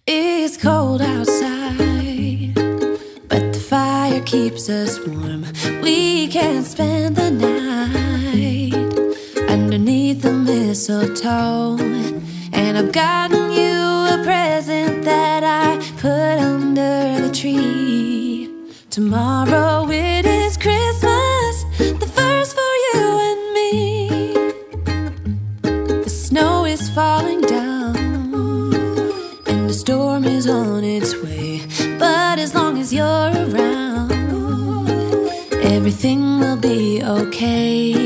It's cold outside, but the fire keeps us warm. We can spend the night underneath the mistletoe. And I've gotten you a present that I put under the tree. Tomorrow it is Christmas, the first for you and me. The snow is falling down and the storm is on its way. But as long as you're around, everything will be okay.